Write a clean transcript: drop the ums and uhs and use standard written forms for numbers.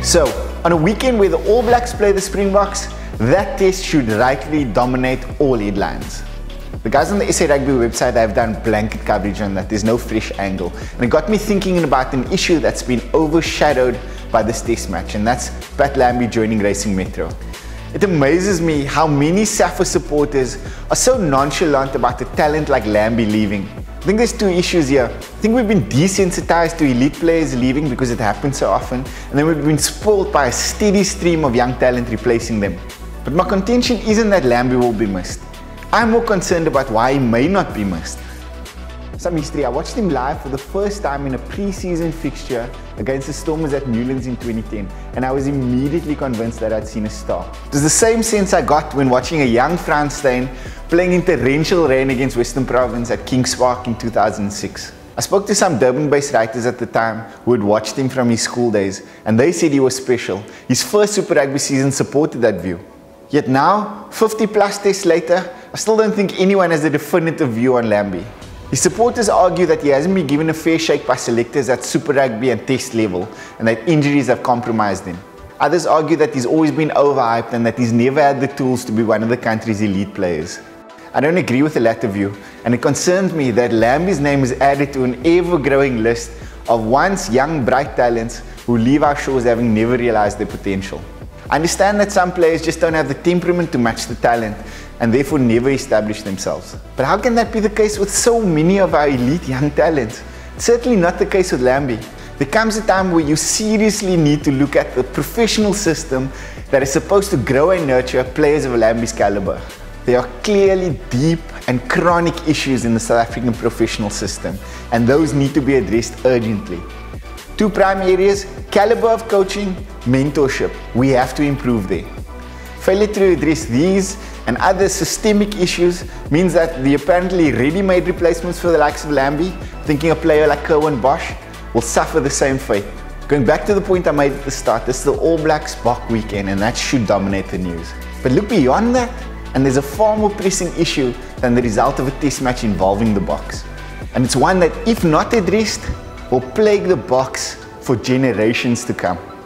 So, on a weekend where the All Blacks play the Springboks, that test should rightly dominate all headlines. The guys on the SA Rugby website have done blanket coverage on that. There's no fresh angle. And it got me thinking about an issue that's been overshadowed by this test match, and that's Pat Lambie joining Racing Metro. It amazes me how many SAFA supporters are so nonchalant about a talent like Lambie leaving. I think there's two issues here. I think we've been desensitized to elite players leaving because it happens so often, and then we've been spoiled by a steady stream of young talent replacing them. But my contention isn't that Lambie will be missed. I'm more concerned about why he may not be missed. Some history, I watched him live for the first time in a pre-season fixture against the Stormers at Newlands in 2010, and I was immediately convinced that I'd seen a star. It was the same sense I got when watching a young Frans Steyn playing in torrential rain against Western Province at Kings Park in 2006. I spoke to some Durban-based writers at the time who had watched him from his school days, and they said he was special. His first Super Rugby season supported that view. Yet now, 50 plus tests later, I still don't think anyone has a definitive view on Lambie. His supporters argue that he hasn't been given a fair shake by selectors at Super Rugby and Test level, and that injuries have compromised him. Others argue that he's always been overhyped and that he's never had the tools to be one of the country's elite players. I don't agree with the latter view, and it concerns me that Lambie's name is added to an ever-growing list of once young, bright talents who leave our shores having never realized their potential. I understand that some players just don't have the temperament to match the talent and therefore never establish themselves. But how can that be the case with so many of our elite young talents? It's certainly not the case with Lambie. There comes a time where you seriously need to look at the professional system that is supposed to grow and nurture players of Lambie's caliber. There are clearly deep and chronic issues in the South African professional system, and those need to be addressed urgently. Two prime areas: caliber of coaching, mentorship. We have to improve there. Failure to address these and other systemic issues means that the apparently ready-made replacements for the likes of Lambie, thinking a player like Kerwin Bosch, will suffer the same fate. Going back to the point I made at the start, this is the All Blacks Bok weekend, and that should dominate the news. But look beyond that, and there's a far more pressing issue than the result of a test match involving the Boks. And it's one that, if not addressed, will plague the Boks for generations to come.